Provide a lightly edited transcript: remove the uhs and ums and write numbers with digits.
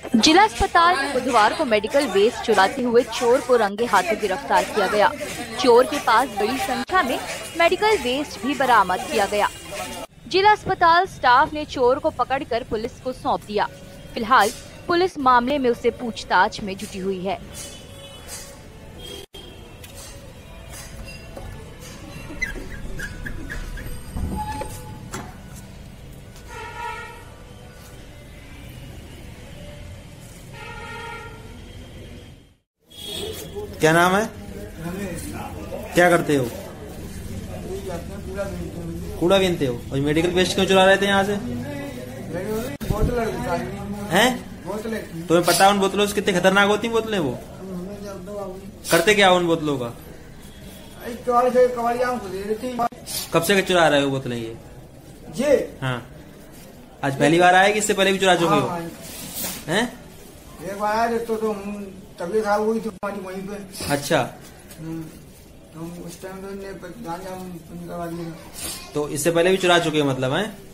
जिला अस्पताल में बुधवार को मेडिकल वेस्ट चुराते हुए चोर को रंगे हाथों गिरफ्तार किया गया। चोर के पास बड़ी संख्या में मेडिकल वेस्ट भी बरामद किया गया। जिला अस्पताल स्टाफ ने चोर को पकड़कर पुलिस को सौंप दिया। फिलहाल पुलिस मामले में उससे पूछताछ में जुटी हुई है। क्या नाम है? क्या करते हो? कूड़ा बीनते हो। और मेडिकल वेस्ट क्यों चुरा रहे थे यहाँ से? हैं? तुम्हें पता है उन बोतलों से कितनी खतरनाक होती बोतलें? वो करते क्या उन बोतलों का? कब से चुरा रहे हो बोतलें ये? हाँ, आज पहली बार आया कि इससे पहले भी चुरा चुके हो? हैं? एक बार आया तो तबीयत खराब हुई थी हमारी वहीं पे। अच्छा, तो उस टाइम तो करवा दिया। तो इससे पहले भी चुरा चुके हो मतलब? हैं?